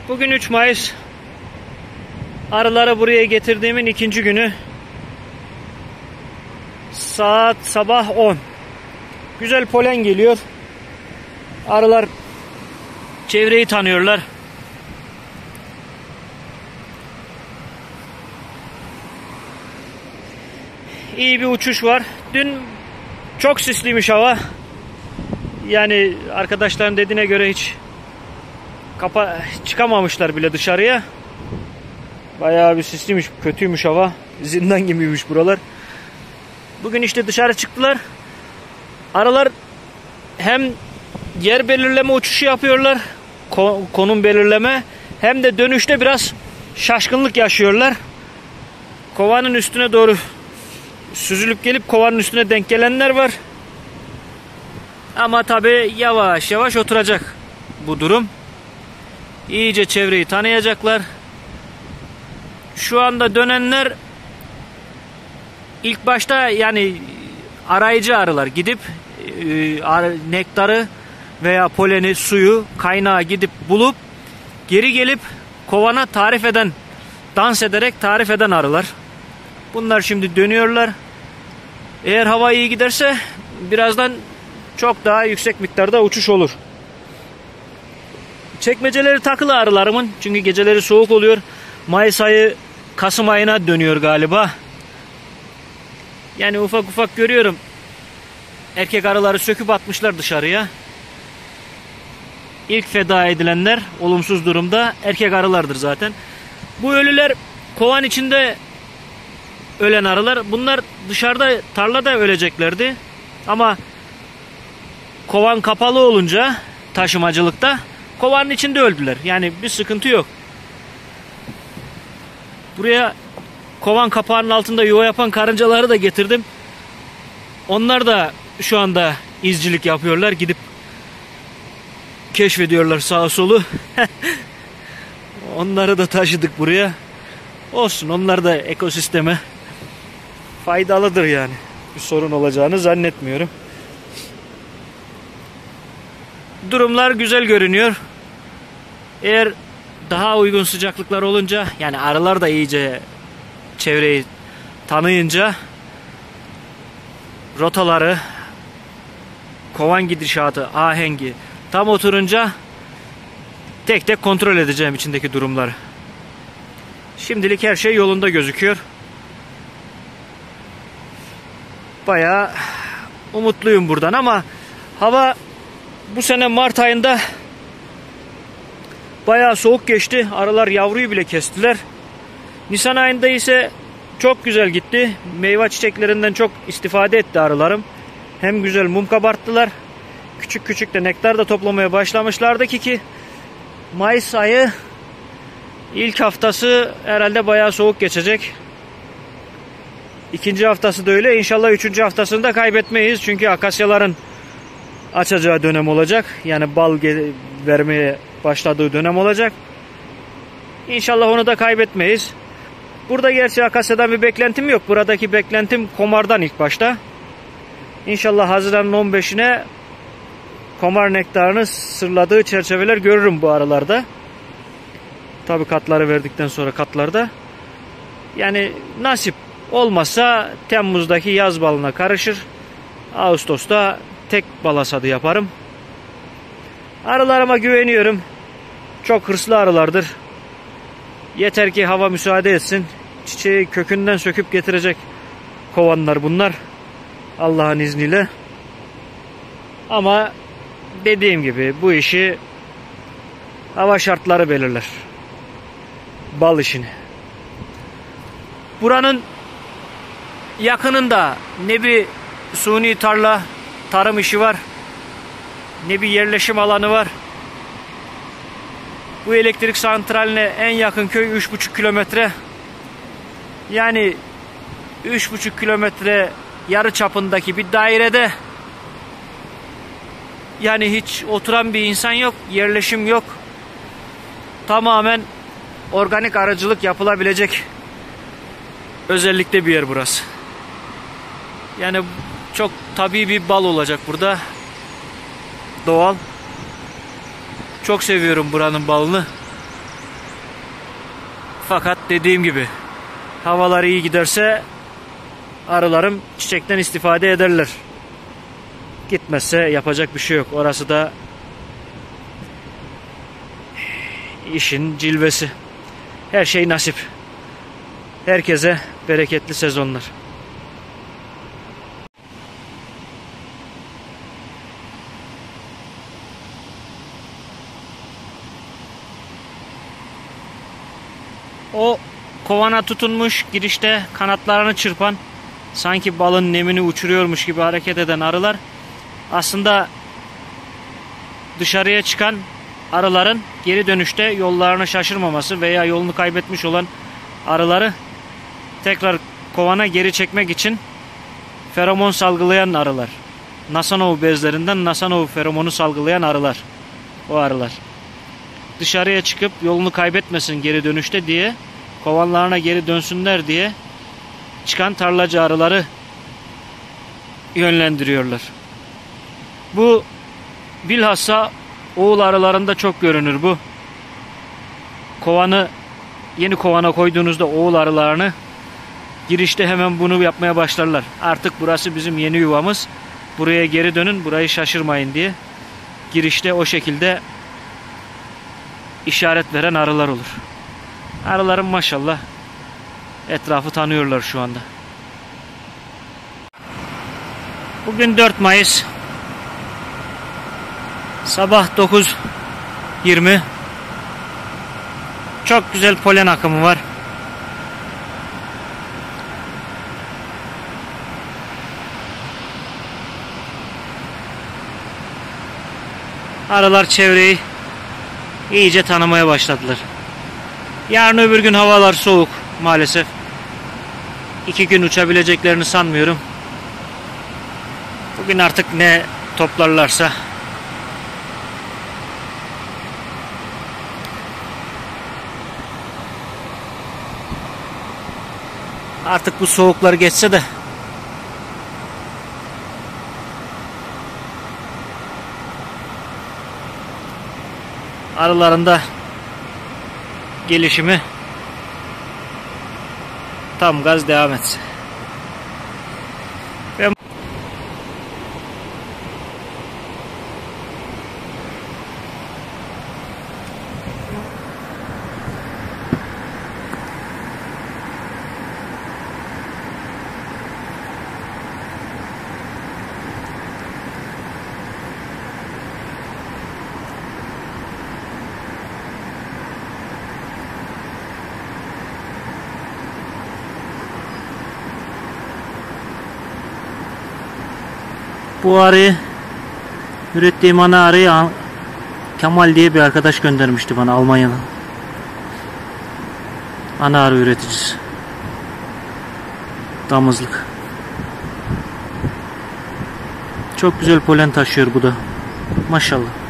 Bugün 3 Mayıs. Arıları buraya getirdiğimin ikinci günü. Saat sabah 10. Güzel polen geliyor. Arılar çevreyi tanıyorlar. İyi bir uçuş var. Dün çok sisliymiş hava. Yani arkadaşların dediğine göre hiç çıkamamışlar bile dışarıya. Bayağı bir sisliymiş, kötüymüş hava. Zindan gibiymiş buralar. Bugün işte dışarı çıktılar. Arılar hem yer belirleme uçuşu yapıyorlar, konum belirleme, hem de dönüşte biraz şaşkınlık yaşıyorlar. Kovanın üstüne doğru süzülüp gelip kovanın üstüne denk gelenler var. Ama tabi yavaş yavaş oturacak bu durum. İyice çevreyi tanıyacaklar. Şu anda dönenler ilk başta yani arayıcı arılar gidip nektarı veya poleni, suyu, kaynağı gidip bulup geri gelip kovana tarif eden, dans ederek tarif eden arılar. Bunlar şimdi dönüyorlar. Eğer hava iyi giderse birazdan çok daha yüksek miktarda uçuş olur. Çekmeceleri takılı arılarımın, çünkü geceleri soğuk oluyor. Mayıs ayı Kasım ayına dönüyor galiba. Yani ufak ufak görüyorum. Erkek arıları söküp atmışlar dışarıya. İlk feda edilenler olumsuz durumda erkek arılardır zaten. Bu ölüler kovan içinde ölen arılar. Bunlar dışarıda tarlada öleceklerdi. Ama kovan kapalı olunca taşımacılıkta kovanın içinde öldüler. Yani bir sıkıntı yok. Buraya kovan kapağının altında yuva yapan karıncaları da getirdim. Onlar da şu anda izcilik yapıyorlar. Gidip keşfediyorlar sağa solu. Onları da taşıdık buraya. Olsun, onlar da ekosisteme faydalıdır yani. Bir sorun olacağını zannetmiyorum. Durumlar güzel görünüyor. Eğer daha uygun sıcaklıklar olunca, yani arılar da iyice çevreyi tanıyınca, rotaları, kovan gidişatı, ahengi tam oturunca tek tek kontrol edeceğim içindeki durumları. Şimdilik her şey yolunda gözüküyor. Bayağı umutluyum buradan ama hava bu sene Mart ayında bayağı soğuk geçti. Arılar yavruyu bile kestiler. Nisan ayında ise çok güzel gitti. Meyve çiçeklerinden çok istifade etti arılarım. Hem güzel mum kabarttılar. Küçük küçük de nektar da toplamaya başlamışlardı ki Mayıs ayı ilk haftası herhalde bayağı soğuk geçecek. İkinci haftası da öyle. İnşallah üçüncü haftasını da kaybetmeyiz. Çünkü akasyaların açacağı dönem olacak. Yani bal vermeye başladığı dönem olacak. İnşallah onu da kaybetmeyiz. Burada gerçi akasyadan bir beklentim yok. Buradaki beklentim komardan ilk başta. İnşallah Haziran'ın 15'ine komar nektarını sırladığı çerçeveler görürüm bu arılarda. Tabi katları verdikten sonra katlarda. Yani nasip olmazsa Temmuz'daki yaz balına karışır. Ağustos'ta tek bal hasadı yaparım. Arılarıma güveniyorum. Çok hırslı arılardır. Yeter ki hava müsaade etsin. Çiçeği kökünden söküp getirecek kovanlar bunlar. Allah'ın izniyle. Ama dediğim gibi bu işi hava şartları belirler. Bal işini. Buranın yakınında ne bir suni tarla, tarım işi var, ne bir yerleşim alanı var. Bu elektrik santraline en yakın köy 3,5 kilometre. Yani 3,5 kilometre yarı çapındaki bir dairede yani hiç oturan bir insan yok, yerleşim yok. Tamamen organik arıcılık yapılabilecek özellikle bir yer burası. Yani çok tabii bir bal olacak burada. Doğal. Çok seviyorum buranın balını. Fakat dediğim gibi havalar iyi giderse arılarım çiçekten istifade ederler. Gitmezse yapacak bir şey yok. Orası da işin cilvesi. Her şey nasip. Herkese bereketli sezonlar. O kovana tutunmuş girişte kanatlarını çırpan, sanki balın nemini uçuruyormuş gibi hareket eden arılar aslında dışarıya çıkan arıların geri dönüşte yollarını şaşırmaması veya yolunu kaybetmiş olan arıları tekrar kovana geri çekmek için feromon salgılayan arılar. Nasanov bezlerinden Nasanov feromonu salgılayan arılar. O arılar. Dışarıya çıkıp yolunu kaybetmesin geri dönüşte diye, kovanlarına geri dönsünler diye çıkan tarlacı arıları yönlendiriyorlar. Bu bilhassa oğul arılarında çok görünür bu. Kovanı yeni kovana koyduğunuzda oğul arılarını girişte hemen bunu yapmaya başlarlar. Artık burası bizim yeni yuvamız. Buraya geri dönün, burayı şaşırmayın diye. Girişte o şekilde işaret veren arılar olur. Arılarım maşallah etrafı tanıyorlar şu anda. Bugün 4 Mayıs. Sabah 9:20. Çok güzel polen akımı var. Arılar çevreyi iyice tanımaya başladılar. Yarın öbür gün havalar soğuk maalesef. 2 gün uçabileceklerini sanmıyorum. Bugün artık ne toplarlarsa. Artık bu soğuklar geçse de arılarında gelişimi tam gaz devam etsin. Bu arıyı, ürettiğim ana arıyı Kemal diye bir arkadaş göndermişti bana, Almanya'dan. Ana arı üreticisi. Damızlık. Çok güzel polen taşıyor bu da. Maşallah.